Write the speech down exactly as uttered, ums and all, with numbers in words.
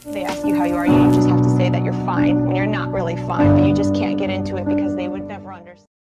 they ask you how you are, you just have to say that you're fine when you're not really fine, but you just can't get into it because they would never understand.